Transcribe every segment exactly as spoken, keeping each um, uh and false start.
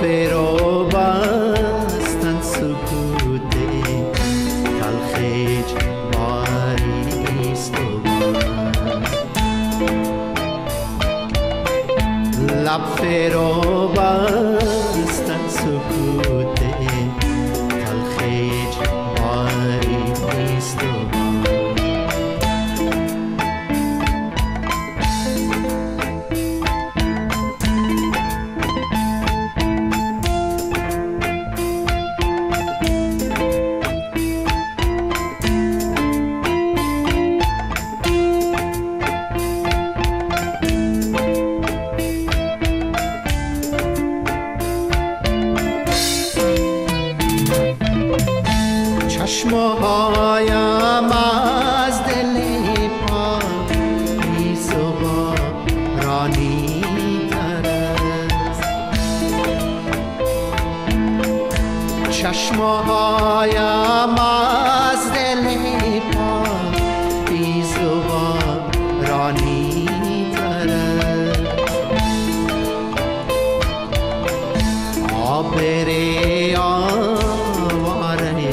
فرو بستن سکوت تلخ اجباریست و لب فرو بستن سکوت تلخ اجباریست و چشمهایم از دل پاکیز و بارانی تر است چشمهایم از دل پاکیز و بارانی تر است آبری آواره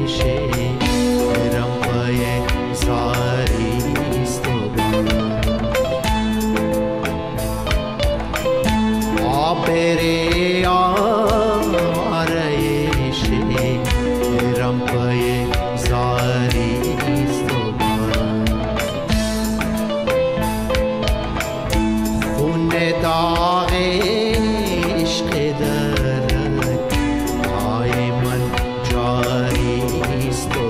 بری آوارش رمپای زاریست و خون داغ عشق درک پای من جاریست و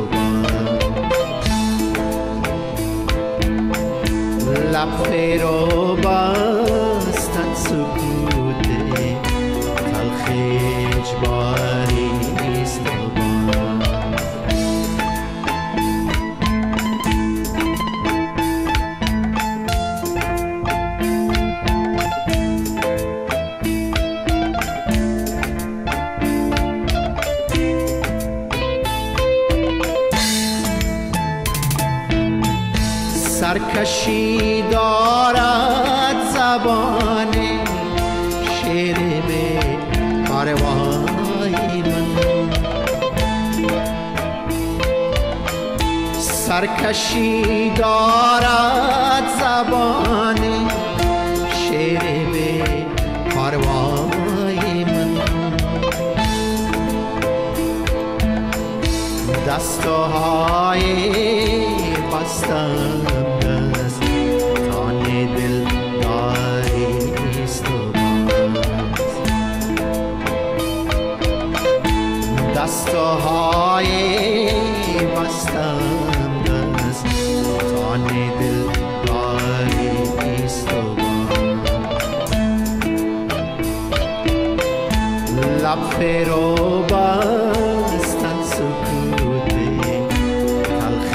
لب فرو بستن سکوت تلخ اجباریست و سرکشی دارد زبان شعر به پروای من سرکشی دارد زبان شعر به پروای من دستهای بستم دست تان دل داریست و دستهای بستم دست تان دل داریست و لب فرو بستن سکوت تلخ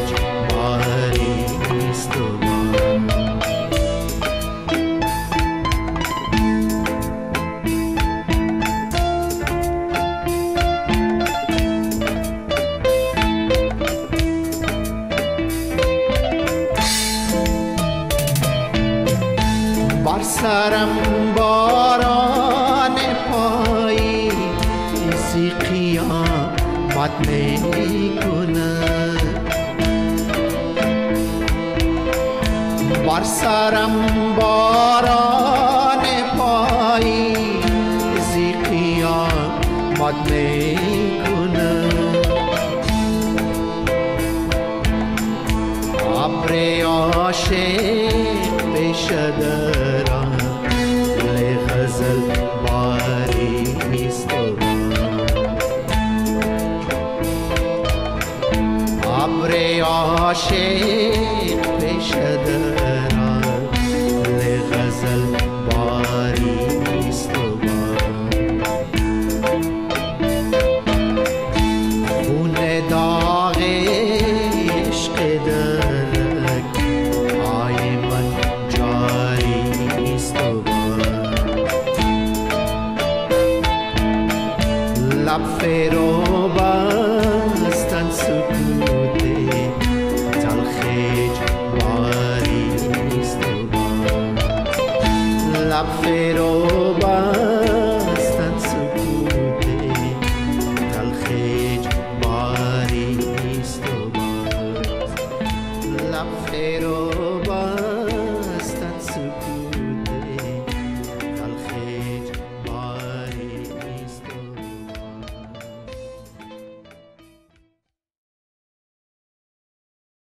اجباریست و بر سرم باران پایی کسی قیامت می کند بر سرم باران پایی کسی قیامت می کند ابر عاشق بشدرم دل غزل باریست و ابر عاشق بشدرم دل غزل باریست و خون داغ عشق درک پای من جاریست و لب فرو بستن سکوت تلخ اجباریست و لب فرو بستن سکوت لب خیر و بستن